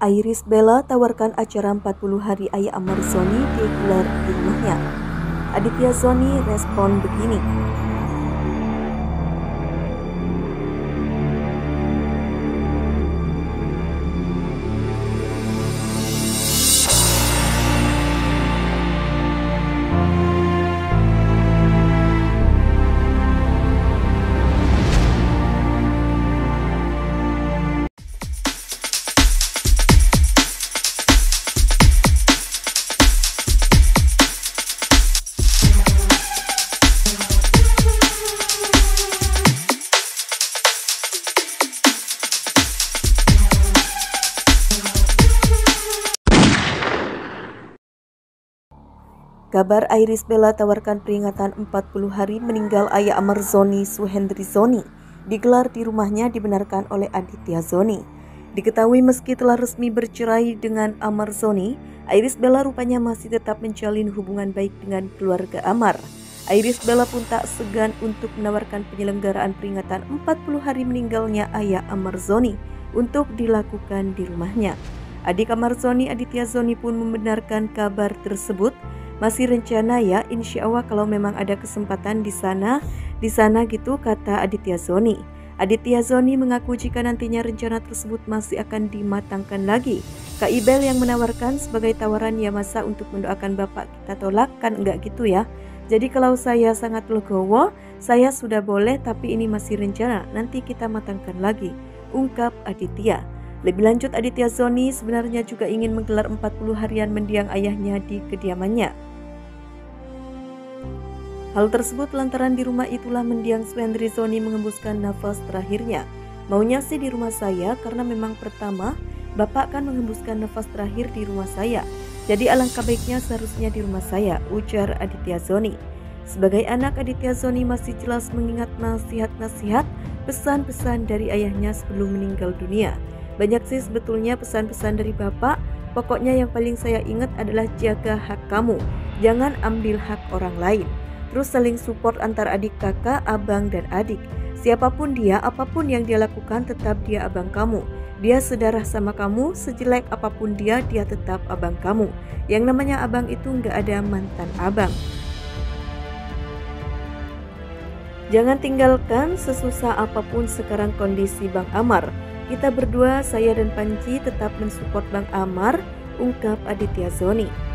Iris Bella tawarkan acara 40 hari Ayah Amar Zoni digelar di rumahnya. Aditya Zoni respon begini. Kabar Iris Bella tawarkan peringatan 40 hari meninggal Ayah Amar Zoni Suhendri Zoni digelar di rumahnya dibenarkan oleh Aditya Zoni. Diketahui meski telah resmi bercerai dengan Amar Zoni, Iris Bella rupanya masih tetap menjalin hubungan baik dengan keluarga Amar. Iris Bella pun tak segan untuk menawarkan penyelenggaraan peringatan 40 hari meninggalnya Ayah Amar Zoni untuk dilakukan di rumahnya. Adik Amar Zoni, Aditya Zoni pun membenarkan kabar tersebut. Masih rencana ya, insya Allah kalau memang ada kesempatan di sana gitu, kata Aditya Zoni. Aditya Zoni mengaku jika nantinya rencana tersebut masih akan dimatangkan lagi. Kak Ibel yang menawarkan sebagai tawaran ya masa untuk mendoakan bapak kita tolak, kan enggak gitu ya. Jadi kalau saya sangat legowo, saya sudah boleh tapi ini masih rencana, nanti kita matangkan lagi, ungkap Aditya. Lebih lanjut, Aditya Zoni sebenarnya juga ingin menggelar 40 harian mendiang ayahnya di kediamannya. Hal tersebut lantaran di rumah itulah mendiang Suhendri Zoni mengembuskan nafas terakhirnya. Maunya sih di rumah saya karena memang pertama bapak kan mengembuskan nafas terakhir di rumah saya. Jadi alangkah baiknya seharusnya di rumah saya, ujar Aditya Zoni. Sebagai anak, Aditya Zoni masih jelas mengingat nasihat-nasihat, pesan-pesan dari ayahnya sebelum meninggal dunia. Banyak sih sebetulnya pesan-pesan dari bapak. Pokoknya yang paling saya ingat adalah jaga hak kamu, jangan ambil hak orang lain. Terus saling support antar adik kakak, abang dan adik. Siapapun dia, apapun yang dia lakukan tetap dia abang kamu. Dia sedarah sama kamu, sejelek apapun dia tetap abang kamu. Yang namanya abang itu nggak ada mantan abang. Jangan tinggalkan sesusah apapun sekarang kondisi Bang Amar. Kita berdua, saya dan Panji tetap mensupport Bang Amar, ungkap Aditya Zoni.